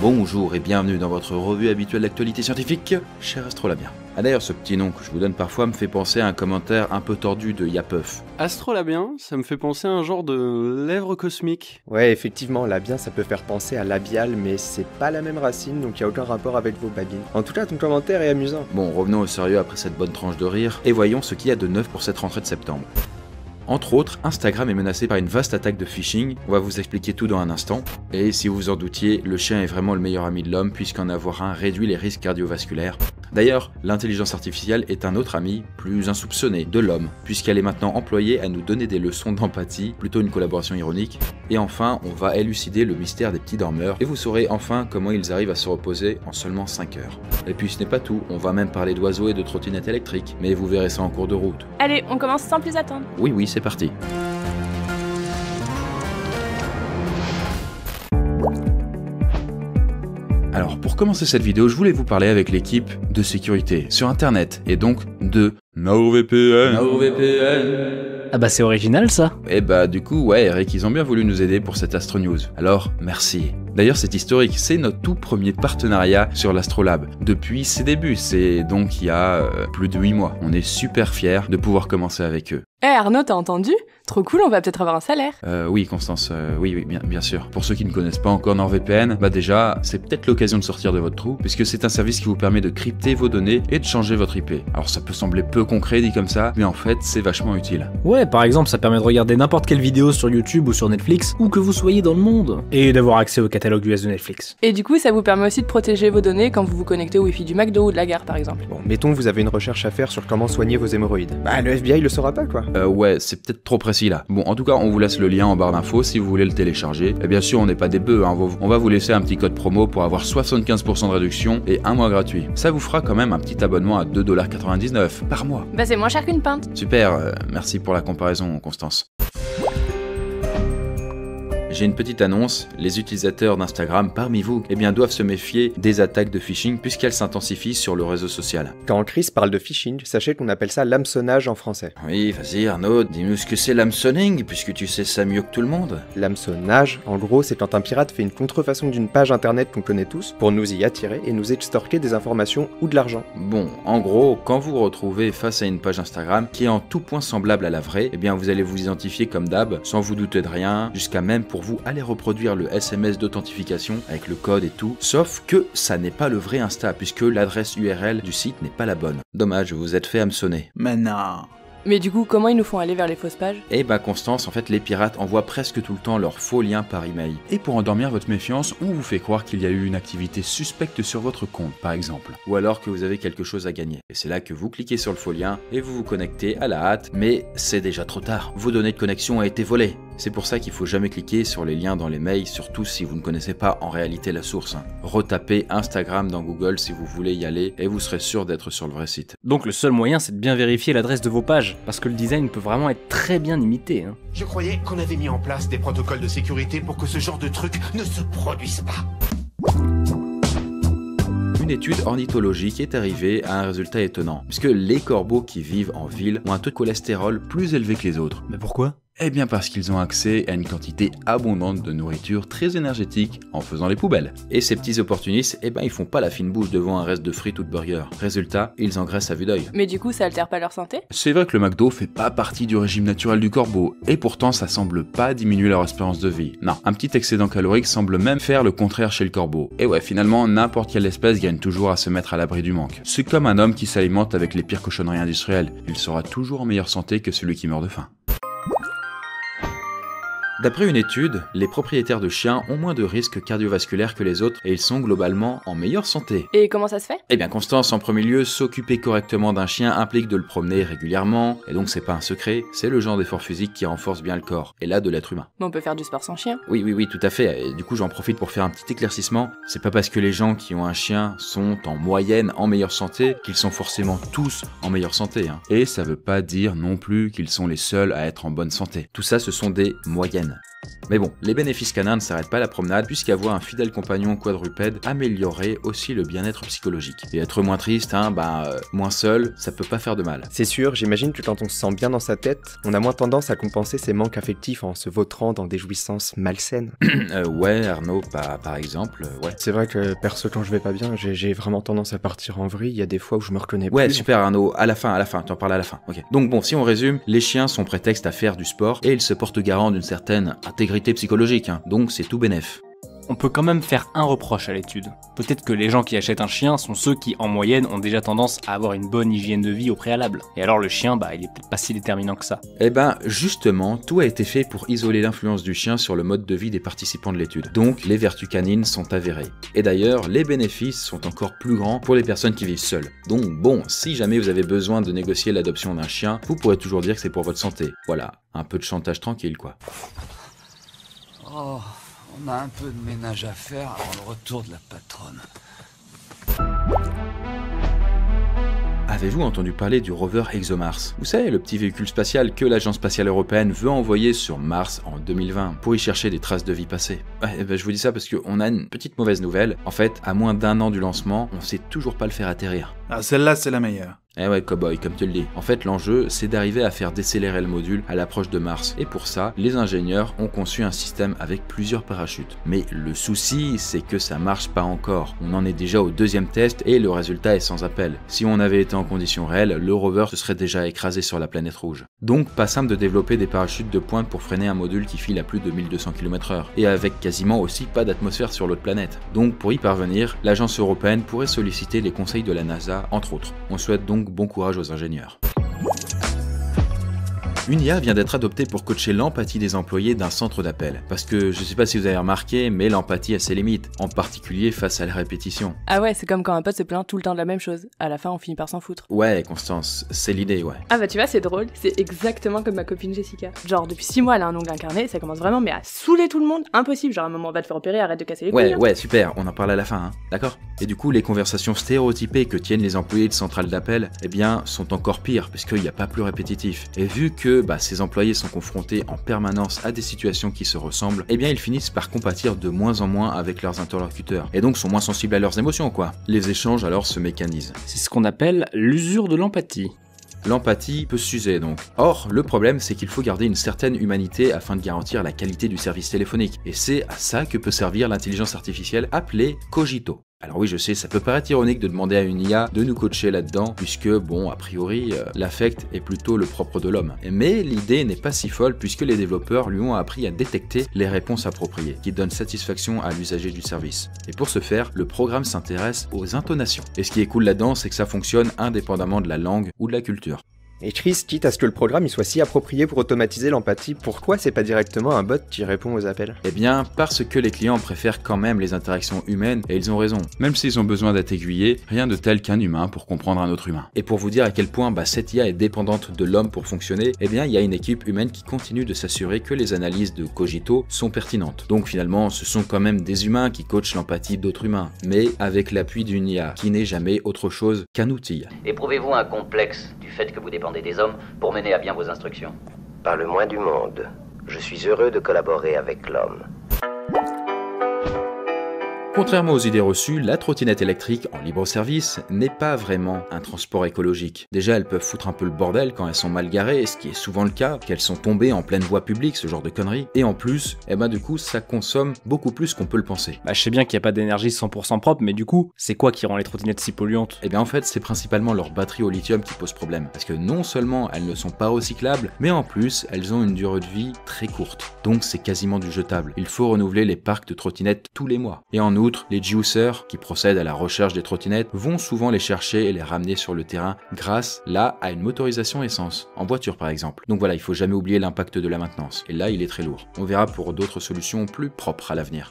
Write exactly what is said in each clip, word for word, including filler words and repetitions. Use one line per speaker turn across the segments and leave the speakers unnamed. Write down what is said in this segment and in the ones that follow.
Bonjour et bienvenue dans votre revue habituelle d'actualité scientifique, cher Astrolabien. Ah d'ailleurs, ce petit nom que je vous donne parfois me fait penser à un commentaire un peu tordu de Yapeuf.
Astrolabien, ça me fait penser à un genre de lèvres cosmiques.
Ouais, effectivement, labien ça peut faire penser à labial, mais c'est pas la même racine, donc il y a aucun rapport avec vos babines. En tout cas, ton commentaire est amusant.
Bon, revenons au sérieux après cette bonne tranche de rire, et voyons ce qu'il y a de neuf pour cette rentrée de septembre. Entre autres, Instagram est menacé par une vaste attaque de phishing, on va vous expliquer tout dans un instant. Et si vous vous en doutiez, le chien est vraiment le meilleur ami de l'homme puisqu'en avoir un réduit les risques cardiovasculaires. D'ailleurs, l'intelligence artificielle est un autre ami, plus insoupçonné, de l'homme, puisqu'elle est maintenant employée à nous donner des leçons d'empathie, plutôt une collaboration ironique. Et enfin, on va élucider le mystère des petits dormeurs, et vous saurez enfin comment ils arrivent à se reposer en seulement cinq heures. Et puis ce n'est pas tout, on va même parler d'oiseaux et de trottinettes électriques, mais vous verrez ça en cours de route.
Allez, on commence sans plus attendre.
Oui oui, c'est parti. Alors pour commencer cette vidéo, je voulais vous parler avec l'équipe de sécurité sur internet et donc de NordVPN. NordVPN.
Ah bah c'est original ça.
Et bah du coup ouais Eric, ils ont bien voulu nous aider pour cette Astro News. Alors merci. D'ailleurs c'est historique, c'est notre tout premier partenariat sur l'Astrolab. Depuis ses débuts, c'est donc il y a euh, plus de huit mois. On est super fiers de pouvoir commencer avec eux.
Eh hey Arnaud, t'as entendu? Trop cool, on va peut-être avoir un salaire.
Euh, oui Constance, euh, oui, oui bien, bien sûr. Pour ceux qui ne connaissent pas encore NordVPN, bah déjà, c'est peut-être l'occasion de sortir de votre trou, puisque c'est un service qui vous permet de crypter vos données et de changer votre I P. Alors ça peut sembler peu concret dit comme ça, mais en fait c'est vachement utile.
Ouais, par exemple ça permet de regarder n'importe quelle vidéo sur YouTube ou sur Netflix, où que vous soyez dans le monde, et d'avoir accès au catalogue U S de Netflix.
Et du coup ça vous permet aussi de protéger vos données quand vous vous connectez au Wi-Fi du McDo ou de la gare par exemple.
Bon, mettons que vous avez une recherche à faire sur comment soigner vos hémorroïdes. Bah le F B I le saura pas quoi.
Euh ouais, c'est peut-être trop précis là. Bon en tout cas on vous laisse le lien en barre d'infos si vous voulez le télécharger. Et bien sûr on n'est pas des bœufs, hein. On va vous laisser un petit code promo pour avoir soixante-quinze pour cent de réduction et un mois gratuit. Ça vous fera quand même un petit abonnement à deux dollars quatre-vingt-dix-neuf par mois.
Bah c'est moins cher qu'une pinte.
Super, euh, merci pour la comparaison Constance. J'ai une petite annonce, les utilisateurs d'Instagram parmi vous eh bien, doivent se méfier des attaques de phishing puisqu'elles s'intensifient sur le réseau social.
Quand Chris parle de phishing, sachez qu'on appelle ça l'hameçonnage en français.
Oui, vas-y Arnaud, dis-nous ce que c'est l'hameçonning puisque tu sais ça mieux que tout le monde.
L'hameçonnage, en gros, c'est quand un pirate fait une contrefaçon d'une page internet qu'on connaît tous pour nous y attirer et nous extorquer des informations ou de l'argent.
Bon, en gros, quand vous vous retrouvez face à une page Instagram qui est en tout point semblable à la vraie, eh bien vous allez vous identifier comme d'hab, sans vous douter de rien, jusqu'à même pour vous aller reproduire le S M S d'authentification avec le code et tout, sauf que ça n'est pas le vrai Insta puisque l'adresse U R L du site n'est pas la bonne. Dommage, vous vous êtes fait hameçonner. Mais non.
Mais du coup, comment ils nous font aller vers les fausses pages?
Eh bah Constance, en fait les pirates envoient presque tout le temps leurs faux liens par email. Et pour endormir votre méfiance, on vous fait croire qu'il y a eu une activité suspecte sur votre compte par exemple. Ou alors que vous avez quelque chose à gagner. Et c'est là que vous cliquez sur le faux lien et vous vous connectez à la hâte, mais c'est déjà trop tard. Vos données de connexion ont été volées. C'est pour ça qu'il faut jamais cliquer sur les liens dans les mails, surtout si vous ne connaissez pas en réalité la source. Retapez Instagram dans Google si vous voulez y aller et vous serez sûr d'être sur le vrai site.
Donc le seul moyen c'est de bien vérifier l'adresse de vos pages, parce que le design peut vraiment être très bien imité. Hein.
Je croyais qu'on avait mis en place des protocoles de sécurité pour que ce genre de truc ne se produise pas.
Une étude ornithologique est arrivée à un résultat étonnant, puisque les corbeaux qui vivent en ville ont un taux de cholestérol plus élevé que les autres.
Mais pourquoi ?
Eh bien parce qu'ils ont accès à une quantité abondante de nourriture très énergétique en faisant les poubelles. Et ces petits opportunistes, eh ben ils font pas la fine bouche devant un reste de frites ou de burgers. Résultat, ils engraissent à vue d'œil.
Mais du coup, ça altère pas leur santé?
C'est vrai que le McDo fait pas partie du régime naturel du corbeau, et pourtant ça semble pas diminuer leur espérance de vie. Non, un petit excédent calorique semble même faire le contraire chez le corbeau. Et ouais, finalement, n'importe quelle espèce gagne toujours à se mettre à l'abri du manque. C'est comme un homme qui s'alimente avec les pires cochonneries industrielles. Il sera toujours en meilleure santé que celui qui meurt de faim. D'après une étude, les propriétaires de chiens ont moins de risques cardiovasculaires que les autres et ils sont globalement en meilleure santé.
Et comment ça se fait?
Eh bien Constance, en premier lieu, s'occuper correctement d'un chien implique de le promener régulièrement, et donc c'est pas un secret, c'est le genre d'effort physique qui renforce bien le corps, et là de l'être humain.
Mais on peut faire du sport sans chien.
Oui, oui, oui, tout à fait, et du coup j'en profite pour faire un petit éclaircissement. C'est pas parce que les gens qui ont un chien sont en moyenne en meilleure santé qu'ils sont forcément tous en meilleure santé, hein. Et ça veut pas dire non plus qu'ils sont les seuls à être en bonne santé. Tout ça, ce sont des moyennes. Mais bon, les bénéfices canins ne s'arrêtent pas à la promenade, puisqu'avoir un fidèle compagnon quadrupède améliorerait aussi le bien-être psychologique. Et être moins triste, hein, bah, euh, moins seul, ça peut pas faire de mal.
C'est sûr, j'imagine que quand on se sent bien dans sa tête, on a moins tendance à compenser ses manques affectifs en se vautrant dans des jouissances malsaines.
euh, ouais, Arnaud, par, par exemple, euh, ouais.
C'est vrai que perso, quand je vais pas bien, j'ai, j'ai vraiment tendance à partir en vrille, il y a des fois où je me reconnais
Ouais,
plus.
super Arnaud, à la fin, à la fin, t'en parles à la fin, ok. Donc bon, si on résume, les chiens sont prétexte à faire du sport, et ils se portent garant d'une certaine intégrité psychologique, hein, donc c'est tout bénef.
On peut quand même faire un reproche à l'étude. Peut-être que les gens qui achètent un chien sont ceux qui, en moyenne, ont déjà tendance à avoir une bonne hygiène de vie au préalable. Et alors le chien, bah, il est peut-être pas si déterminant que ça.
Eh ben, justement, tout a été fait pour isoler l'influence du chien sur le mode de vie des participants de l'étude. Donc, les vertus canines sont avérées. Et d'ailleurs, les bénéfices sont encore plus grands pour les personnes qui vivent seules. Donc bon, si jamais vous avez besoin de négocier l'adoption d'un chien, vous pourrez toujours dire que c'est pour votre santé. Voilà, un peu de chantage tranquille, quoi.
Oh, on a un peu de ménage à faire avant le retour de la patronne.
Avez-vous entendu parler du rover ExoMars? Vous savez, le petit véhicule spatial que l'Agence spatiale européenne veut envoyer sur Mars en deux mille vingt pour y chercher des traces de vie passée. Ouais, ben je vous dis ça parce qu'on a une petite mauvaise nouvelle. En fait, à moins d'un an du lancement, on sait toujours pas le faire atterrir.
Ah, celle-là, c'est la meilleure.
Eh ouais, cowboy, comme tu le dis. En fait, l'enjeu, c'est d'arriver à faire décélérer le module à l'approche de Mars. Et pour ça, les ingénieurs ont conçu un système avec plusieurs parachutes. Mais le souci, c'est que ça marche pas encore. On en est déjà au deuxième test et le résultat est sans appel. Si on avait été en conditions réelles, le rover se serait déjà écrasé sur la planète rouge. Donc, pas simple de développer des parachutes de pointe pour freiner un module qui file à plus de mille deux cents kilomètres heure. Et avec quasiment aussi pas d'atmosphère sur l'autre planète. Donc, pour y parvenir, l'agence européenne pourrait solliciter les conseils de la NASA, entre autres. On souhaite donc bon courage aux ingénieurs. Une I A vient d'être adoptée pour coacher l'empathie des employés d'un centre d'appel. Parce que je sais pas si vous avez remarqué, mais l'empathie a ses limites, en particulier face à la répétition.
Ah ouais, c'est comme quand un pote se plaint tout le temps de la même chose. À la fin, on finit par s'en foutre.
Ouais, Constance, c'est l'idée, ouais.
Ah bah tu vois, c'est drôle, c'est exactement comme ma copine Jessica. Genre, depuis six mois, elle a un ongle incarné, ça commence vraiment mais à saouler tout le monde, impossible. Genre, à un moment, on va te faire opérer, arrête de casser les couilles.
Ouais,
hein.
ouais, super, on en parle à la fin, hein, d'accord? Et du coup, les conversations stéréotypées que tiennent les employés de centrales d'appel, eh bien, sont encore pires, puisqu'il n'y a pas plus répétitif. Et vu que, bah, ces employés sont confrontés en permanence à des situations qui se ressemblent, eh bien ils finissent par compatir de moins en moins avec leurs interlocuteurs, et donc sont moins sensibles à leurs émotions, quoi. Les échanges alors se mécanisent.
C'est ce qu'on appelle l'usure de l'empathie.
L'empathie peut s'user donc. Or, le problème c'est qu'il faut garder une certaine humanité afin de garantir la qualité du service téléphonique, et c'est à ça que peut servir l'intelligence artificielle appelée Cogito. Alors oui, je sais, ça peut paraître ironique de demander à une I A de nous coacher là-dedans, puisque, bon, a priori, euh, l'affect est plutôt le propre de l'homme. Mais l'idée n'est pas si folle, puisque les développeurs lui ont appris à détecter les réponses appropriées, qui donnent satisfaction à l'usager du service. Et pour ce faire, le programme s'intéresse aux intonations. Et ce qui est cool là-dedans, c'est que ça fonctionne indépendamment de la langue ou de la culture.
Et Chris, quitte à ce que le programme il soit si approprié pour automatiser l'empathie, pourquoi c'est pas directement un bot qui répond aux appels?
Eh bien, parce que les clients préfèrent quand même les interactions humaines, et ils ont raison. Même s'ils ont besoin d'être aiguillés, rien de tel qu'un humain pour comprendre un autre humain. Et pour vous dire à quel point bah, cette I A est dépendante de l'homme pour fonctionner, eh bien, il y a une équipe humaine qui continue de s'assurer que les analyses de Cogito sont pertinentes. Donc finalement, ce sont quand même des humains qui coachent l'empathie d'autres humains, mais avec l'appui d'une I A, qui n'est jamais autre chose qu'un outil.
Éprouvez-vous un complexe du fait que vous dépendez des hommes pour mener à bien vos instructions?
Pas le moins du monde. Je suis heureux de collaborer avec l'homme.
Contrairement aux idées reçues, la trottinette électrique en libre service n'est pas vraiment un transport écologique. Déjà, elles peuvent foutre un peu le bordel quand elles sont mal garées, ce qui est souvent le cas, qu'elles sont tombées en pleine voie publique, ce genre de conneries. Et en plus, eh ben du coup, ça consomme beaucoup plus qu'on peut le penser.
Bah je sais bien qu'il n'y a pas d'énergie cent pour cent propre, mais du coup, c'est quoi qui rend les trottinettes si polluantes?
Eh bien en fait, c'est principalement leur batterie au lithium qui pose problème. Parce que non seulement elles ne sont pas recyclables, mais en plus, elles ont une durée de vie très courte. Donc c'est quasiment du jetable. Il faut renouveler les parcs de trottinettes tous les mois. Et en outre, les juicers, qui procèdent à la recherche des trottinettes, vont souvent les chercher et les ramener sur le terrain grâce, là, à une motorisation essence, en voiture par exemple. Donc voilà, il faut jamais oublier l'impact de la maintenance. Et là, il est très lourd. On verra pour d'autres solutions plus propres à l'avenir.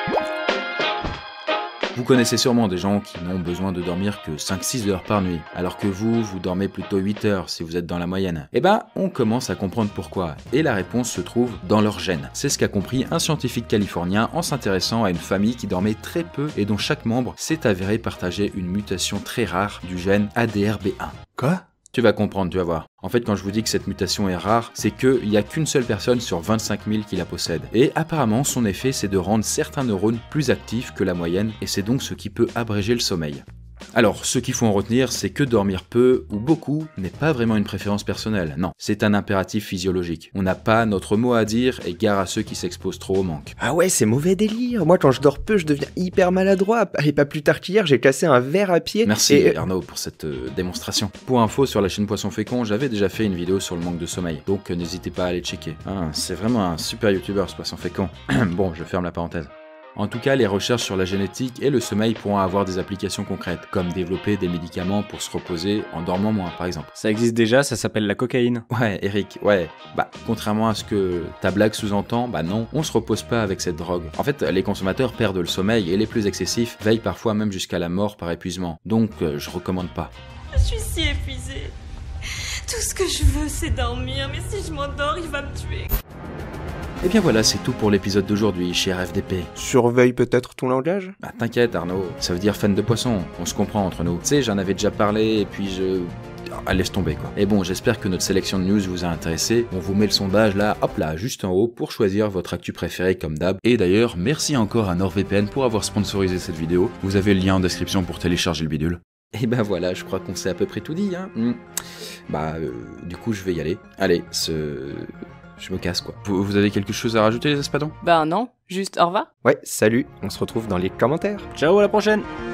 Vous connaissez sûrement des gens qui n'ont besoin de dormir que cinq six heures par nuit, alors que vous, vous dormez plutôt huit heures si vous êtes dans la moyenne. Eh ben, on commence à comprendre pourquoi, et la réponse se trouve dans leur gène. C'est ce qu'a compris un scientifique californien en s'intéressant à une famille qui dormait très peu et dont chaque membre s'est avéré partager une mutation très rare du gène A D R B un.
Quoi?
Tu vas comprendre, tu vas voir. En fait, quand je vous dis que cette mutation est rare, c'est qu'il n'y a qu'une seule personne sur vingt-cinq mille qui la possède. Et apparemment, son effet, c'est de rendre certains neurones plus actifs que la moyenne, et c'est donc ce qui peut abréger le sommeil. Alors, ce qu'il faut en retenir, c'est que dormir peu ou beaucoup n'est pas vraiment une préférence personnelle, non, c'est un impératif physiologique. On n'a pas notre mot à dire et gare à ceux qui s'exposent trop au manque.
Ah ouais, c'est mauvais délire. Moi, quand je dors peu, je deviens hyper maladroit. Et pas plus tard qu'hier, j'ai cassé un verre à pied.
Merci
et...
Arnaud pour cette euh, démonstration. Pour info, sur la chaîne Poisson Fécond, j'avais déjà fait une vidéo sur le manque de sommeil, donc euh, n'hésitez pas à aller checker. Ah, c'est vraiment un super youtubeur ce Poisson Fécond. Bon, je ferme la parenthèse. En tout cas, les recherches sur la génétique et le sommeil pourront avoir des applications concrètes, comme développer des médicaments pour se reposer en dormant moins, par exemple.
Ça existe déjà, ça s'appelle la cocaïne.
Ouais, Eric, ouais. Bah, contrairement à ce que ta blague sous-entend, bah non, on se repose pas avec cette drogue. En fait, les consommateurs perdent le sommeil et les plus excessifs veillent parfois même jusqu'à la mort par épuisement. Donc, euh, je recommande pas.
Je suis si épuisée. Tout ce que je veux, c'est dormir, mais si je m'endors, il va me tuer.
Et bien voilà, c'est tout pour l'épisode d'aujourd'hui, cher F D P.
Surveille peut-être ton langage?
Bah t'inquiète Arnaud, ça veut dire fan de poisson, on se comprend entre nous. Tu sais, j'en avais déjà parlé et puis je... Ah, laisse tomber quoi. Et bon, j'espère que notre sélection de news vous a intéressé. On vous met le sondage là, hop là, juste en haut pour choisir votre actu préféré comme d'hab. Et d'ailleurs, merci encore à NordVPN pour avoir sponsorisé cette vidéo. Vous avez le lien en description pour télécharger le bidule. Et ben voilà, je crois qu'on s'est à peu près tout dit, hein. Mmh. Bah, euh, du coup, je vais y aller. Allez, ce... Je me casse quoi. Vous, vous avez quelque chose à rajouter les espadons?
Ben non, juste au revoir.
Ouais, salut, on se retrouve dans les commentaires.
Ciao, à la prochaine.